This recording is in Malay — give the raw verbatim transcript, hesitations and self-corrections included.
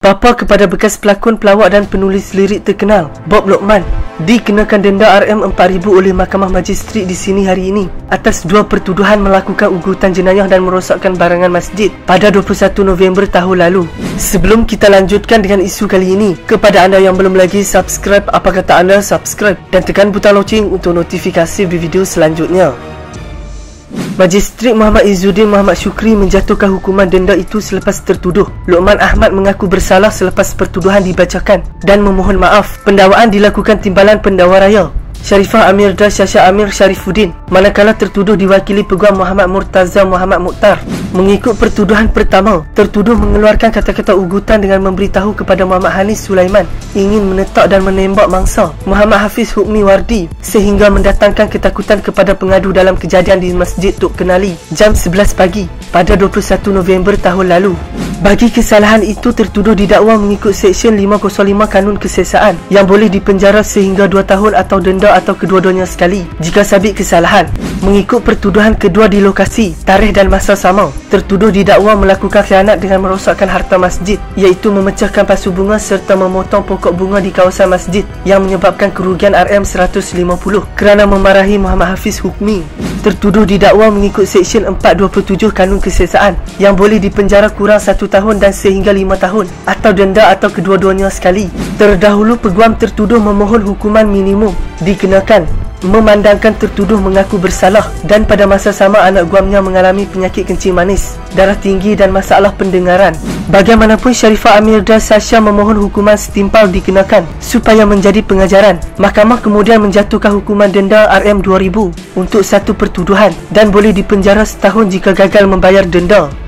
Bapa kepada bekas pelakon, pelawak dan penulis lirik terkenal Bob Lokman dikenakan denda R M empat ribu oleh Mahkamah Magistrat di sini hari ini atas dua pertuduhan melakukan ugutan jenayah dan merosakkan barangan masjid pada dua puluh satu November tahun lalu. Sebelum kita lanjutkan dengan isu kali ini, kepada anda yang belum lagi subscribe, apa kata anda subscribe dan tekan butang loceng untuk notifikasi di video selanjutnya. Magistrat Muhammad Izzuddin Muhammad Syukri menjatuhkan hukuman denda itu selepas tertuduh Lokman Ahmad mengaku bersalah selepas pertuduhan dibacakan dan memohon maaf. Pendakwaan dilakukan Timbalan Pendakwa Raya Sharifah Amirda Syasha Amir Sharifuddin, manakala tertuduh diwakili Peguam Muhammad Murtaza Muhammad Mukhtar. Mengikut pertuduhan pertama, tertuduh mengeluarkan kata-kata ugutan dengan memberitahu kepada Muhammad Hanis Sulaiman ingin menetak dan menembak mangsa Muhammad Hafiz Hukmi Wardi sehingga mendatangkan ketakutan kepada pengadu dalam kejadian di Masjid Tok Kenali jam sebelas pagi pada dua puluh satu November tahun lalu. Bagi kesalahan itu, tertuduh didakwa mengikut Seksyen lima kosong lima Kanun Kesesaan yang boleh dipenjara sehingga dua tahun atau denda atau kedua-duanya sekali jika sabit kesalahan. Mengikut pertuduhan kedua di lokasi, tarikh dan masa sama, tertuduh didakwa melakukan khianat dengan merosakkan harta masjid, iaitu memecahkan pasu bunga serta memotong pokok bunga di kawasan masjid yang menyebabkan kerugian R M seratus lima puluh kerana memarahi Muhammad Hafiz Hukmi. Tertuduh didakwa mengikut Seksyen empat dua puluh tujuh Kanun Kesesaan yang boleh dipenjara kurang satu tahun dan sehingga lima tahun atau denda atau kedua-duanya sekali. Terdahulu peguam tertuduh memohon hukuman minimum dikenakan memandangkan tertuduh mengaku bersalah dan pada masa sama anak guamnya mengalami penyakit kencing manis, darah tinggi dan masalah pendengaran. Bagaimanapun, Sharifah Amirda Syasha memohon hukuman setimpal dikenakan supaya menjadi pengajaran. Mahkamah kemudian menjatuhkan hukuman denda R M dua ribu untuk satu pertuduhan dan boleh dipenjara setahun jika gagal membayar denda.